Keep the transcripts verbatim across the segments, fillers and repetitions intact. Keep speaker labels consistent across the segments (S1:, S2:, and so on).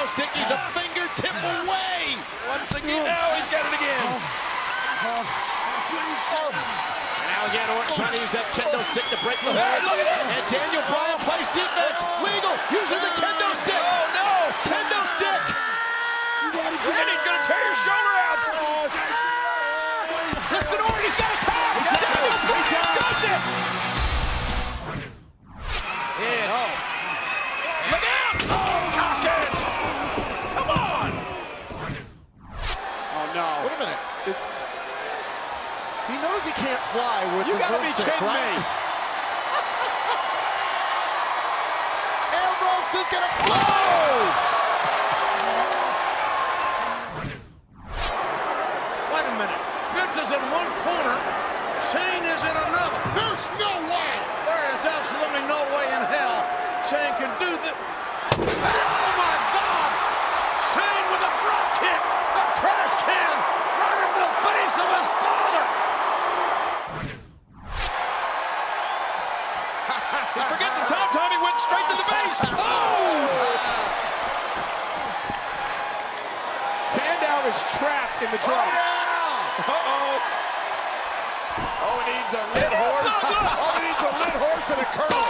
S1: stick. He's a fingertip away. Once again, now he's got it again. And now again, Orton trying to use that kendo stick to break the hold. And Daniel Bryan plays defense. Legal, using the kendo stick. Oh no, kendo stick. And he's gonna tear your shoulder out. Listen, Orton, he's got a tap. Daniel Bryan does it. And oh, look out! Oh, caution! Come on!
S2: Oh no!
S1: Wait a minute. It,
S2: he knows he can't fly with
S1: you
S2: the
S1: gotta be
S2: broomstick,
S1: kidding
S2: right?
S1: me!
S2: Ambrose is gonna fly!
S3: Wait a minute. Vince is in one corner. Shane is in another.
S2: There's no way!
S3: There is absolutely no way in hell Shane can do that. Oh my God! Shane with a drop kick, the trash can, right into the face of his father.
S1: Forget the tom tom, he went straight to the base. Oh!
S2: Sandow is trapped in the drum.
S1: Oh, yeah. Uh-oh.
S2: Oh, it needs a lit horse. Oh, it needs a lit horse and a curl.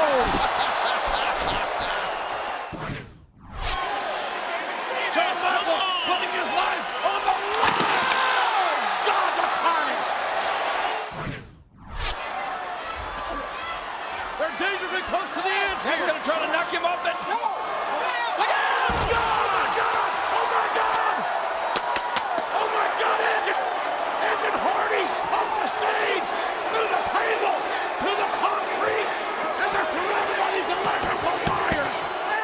S3: Shawn Michaels putting his life on the line. God, the carnage. They're dangerously close to the edge
S1: They're
S3: here.
S1: gonna try to knock him off that.
S3: Look out! Oh my God! Oh my God! Oh my God, Edge! Edge and Hardy off the stage, through the table, to the concrete, and they're surrounded by these electrical wires.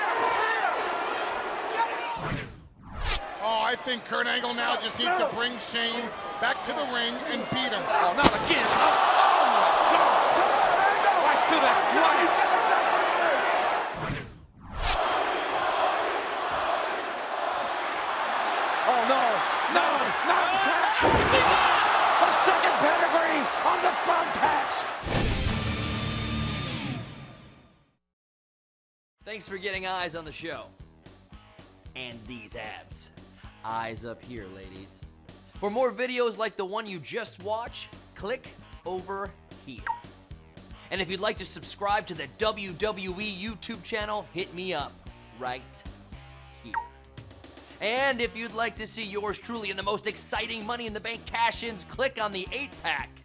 S2: Oh, I think Kurt Angle now just needs to bring Shane back to the ring and beat him.
S3: Oh, not again! Oh, oh my God! Right through that glass! Oh no! No! Not the tax! The second pedigree on the thumbtacks!
S4: Thanks for getting eyes on the show. And these abs. Eyes up here, ladies. For more videos like the one you just watched, click over here. And if you'd like to subscribe to the W W E YouTube channel, hit me up right here. And if you'd like to see yours truly in the most exciting Money in the Bank cash-ins, click on the eight pack